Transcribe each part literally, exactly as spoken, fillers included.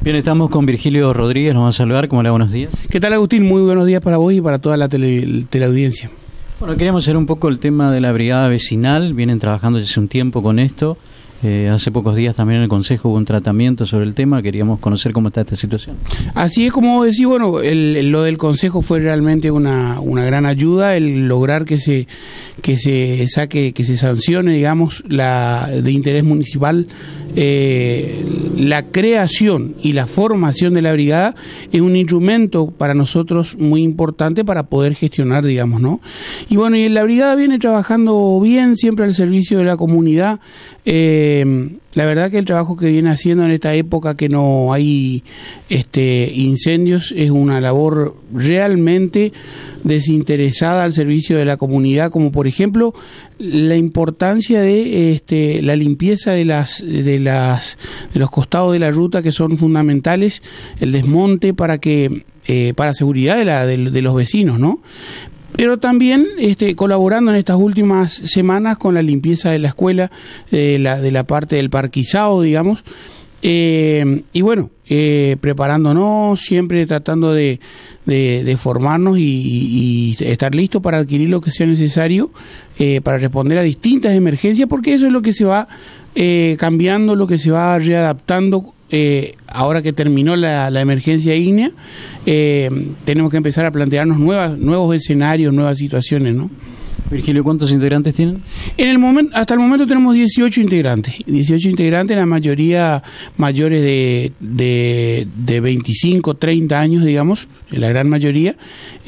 Bien, estamos con Virgilio Rodríguez, nos vamos a saludar. ¿Cómo le va? Buenos días. ¿Qué tal, Agustín? Muy buenos días para vos y para toda la tele, teleaudiencia. Bueno, queríamos hacer un poco el tema de la brigada vecinal. Vienen trabajando desde hace un tiempo con esto. Eh, hace pocos días también en el Consejo hubo un tratamiento sobre el tema. Queríamos conocer cómo está esta situación. Así es, como vos decís, bueno, el, el, lo del Consejo fue realmente una, una gran ayuda, el lograr que se que se saque, que se sancione, digamos, la de interés municipal, eh, la creación y la formación de la brigada es un instrumento para nosotros muy importante para poder gestionar, digamos, ¿no? Y bueno, y la brigada viene trabajando bien, siempre al servicio de la comunidad. Eh, la verdad que el trabajo que viene haciendo en esta época que no hay este, incendios es una labor realmente desinteresada al servicio de la comunidad, como por ejemplo la importancia de este, la limpieza de las de las de los costados de la ruta, que son fundamentales, el desmonte para que eh, para seguridad de, la, de, de los vecinos, ¿no? Pero también este, colaborando en estas últimas semanas con la limpieza de la escuela, eh, la, de la parte del parquizado, digamos, eh, y bueno, eh, preparándonos, siempre tratando de, de, de formarnos y, y, y estar listos para adquirir lo que sea necesario eh, para responder a distintas emergencias, porque eso es lo que se va eh, cambiando, lo que se va readaptando. Eh, ahora que terminó la, la emergencia ígnea, eh, tenemos que empezar a plantearnos nuevas, nuevos escenarios, nuevas situaciones, ¿no? Virgilio, ¿cuántos integrantes tienen? En el momento, hasta el momento tenemos dieciocho integrantes, dieciocho integrantes, la mayoría mayores de, de, de veinticinco, treinta años, digamos, la gran mayoría,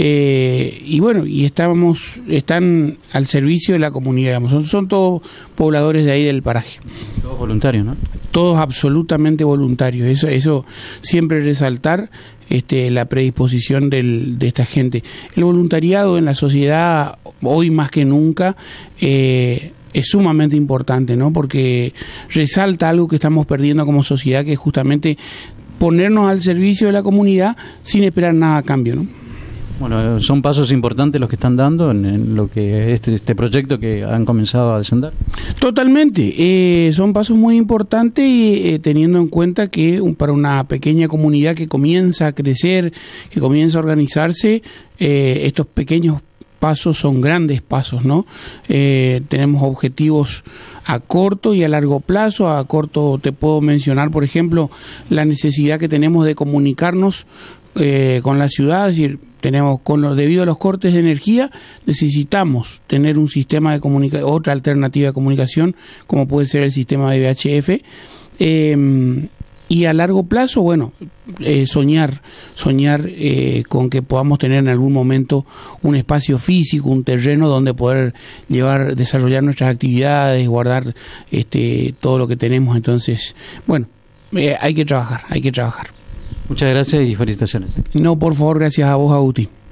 eh, y bueno, y estamos, están al servicio de la comunidad, digamos, son, son todos pobladores de ahí del paraje. Todos voluntarios, ¿no? Todos absolutamente voluntarios, eso, eso siempre resaltar este, la predisposición del, de esta gente. El voluntariado en la sociedad, hoy más que nunca, eh, es sumamente importante, ¿no? Porque resalta algo que estamos perdiendo como sociedad, que es justamente ponernos al servicio de la comunidad sin esperar nada a cambio, ¿no? Bueno, son pasos importantes los que están dando en, en lo que este, este proyecto que han comenzado a descender. Totalmente, eh, son pasos muy importantes y eh, teniendo en cuenta que un, para una pequeña comunidad que comienza a crecer, que comienza a organizarse, eh, estos pequeños pasos son grandes pasos, ¿no? Eh, tenemos objetivos a corto y a largo plazo. A corto te puedo mencionar, por ejemplo, la necesidad que tenemos de comunicarnos eh, con la ciudad, es decir, tenemos con lo, debido a los cortes de energía, necesitamos tener un sistema de comunicación, otra alternativa de comunicación, como puede ser el sistema de V H F. Eh, y a largo plazo, bueno, eh, soñar, soñar eh, con que podamos tener en algún momento un espacio físico, un terreno donde poder llevar, desarrollar nuestras actividades, guardar este, todo lo que tenemos. Entonces, bueno, eh, hay que trabajar, hay que trabajar. Muchas gracias y felicitaciones. No, por favor, gracias a vos, Agustín.